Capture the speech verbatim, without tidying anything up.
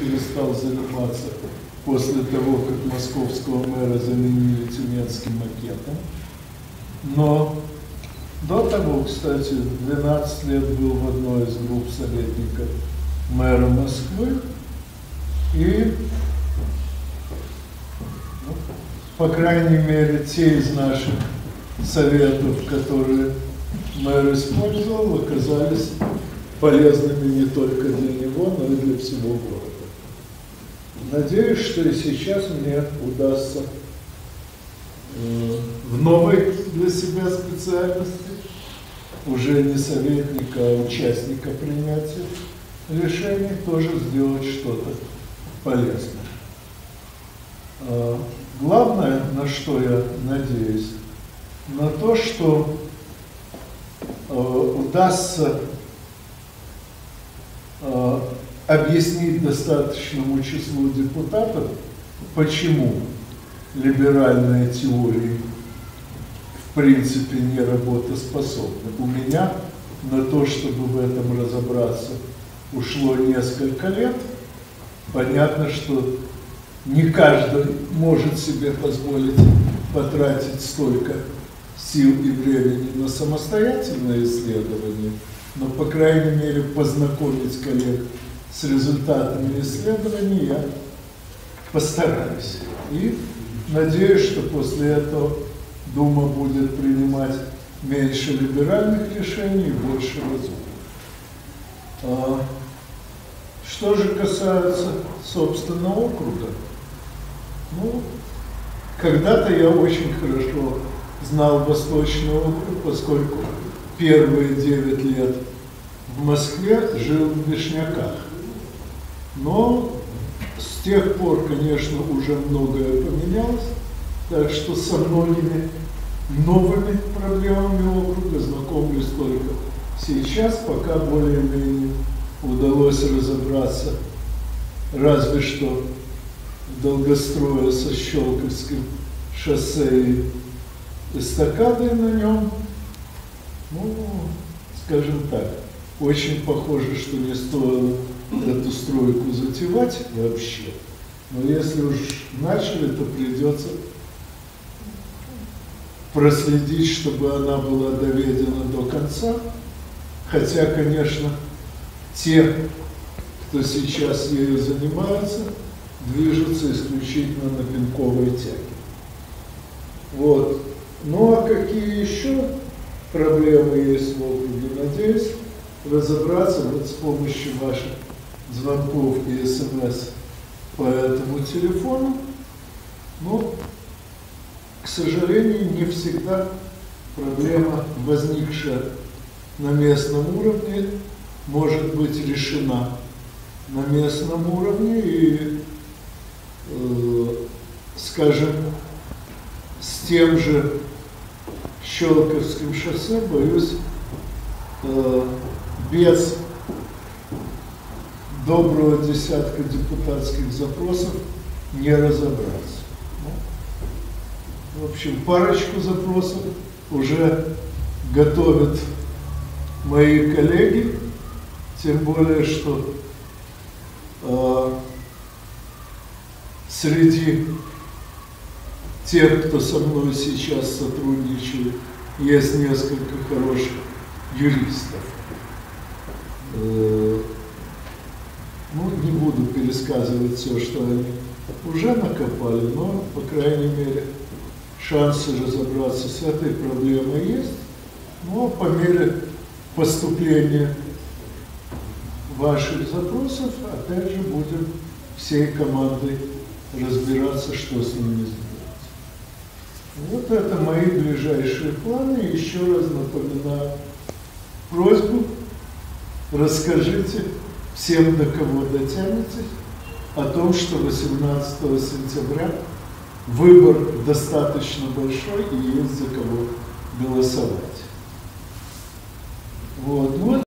перестал заниматься после того, как московского мэра заменили тюменским макетом. Но до того, кстати, двенадцать лет был в одной из групп советников мэра Москвы. И, ну, по крайней мере, те из наших советов, которые мэр использовал, оказались полезными не только для него, но и для всего города. Надеюсь, что и сейчас мне удастся э, в новой для себя специальности, уже не советника, а участника принятия решений, тоже сделать что-то полезное. Э, главное, на что я надеюсь, на то, что э, удастся э, объяснить достаточному числу депутатов, почему либеральные теории в принципе не работоспособны. У меня на то, чтобы в этом разобраться, ушло несколько лет. Понятно, что не каждый может себе позволить потратить столько сил и времени на самостоятельное исследование, но, по крайней мере, познакомить коллег с результатами исследований я постараюсь. И надеюсь, что после этого Дума будет принимать меньше либеральных решений и больше разумных. Что же касается, собственно, округа, ну, когда-то я очень хорошо знал Восточный округ, поскольку первые девять лет в Москве жил в Вишняках. Но с тех пор, конечно, уже многое поменялось, так что со многими новыми проблемами округа знакомлюсь только сейчас, пока более-менее удалось разобраться, разве что в долгострое со Щелковским шоссе и эстакадой на нем. Ну, скажем так, очень похоже, что не стоило эту стройку затевать вообще. Но если уж начали, то придется проследить, чтобы она была доведена до конца. Хотя, конечно, те, кто сейчас ею занимается, движутся исключительно на пинковой тяге. Вот. Ну а какие еще проблемы есть в округе? Надеюсь разобраться вот с помощью ваших звонков и смс по этому телефону. Но, к сожалению, не всегда проблема, возникшая на местном уровне, может быть решена на местном уровне. И, э, скажем, с тем же Щелковским шоссе, боюсь, э, без доброго десятка депутатских запросов не разобраться. Ну, в общем, парочку запросов уже готовят мои коллеги, тем более, что э, среди тех, кто со мной сейчас сотрудничает, есть несколько хороших юристов. Э, ну, не буду пересказывать все, что они уже накопали, но, по крайней мере, шансы разобраться с этой проблемой есть. Но по мере поступления ваших запросов, опять же, будем всей командой разбираться, что с ними сделать. Вот это мои ближайшие планы. Еще раз напоминаю просьбу: расскажите всем, до кого дотянетесь, о том, что восемнадцатого сентября выбор достаточно большой и есть за кого голосовать. Вот.